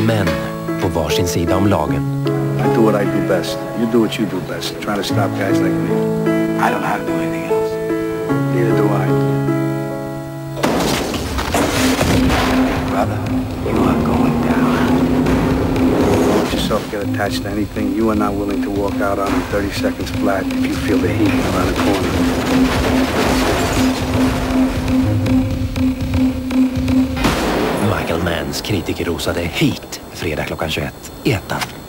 Två män på varsin sida om lagen. I do what I do best. You do what you do best. Trying to stop guys like me. I don't have to do anything else. Neither do I. Brother, you are going down. Don't let yourself get attached to anything you are not willing to walk out on in 30 seconds flat if you feel the heat around the corner. Michael Manns kritiker rosade hit fredag klockan 21 i Ettan.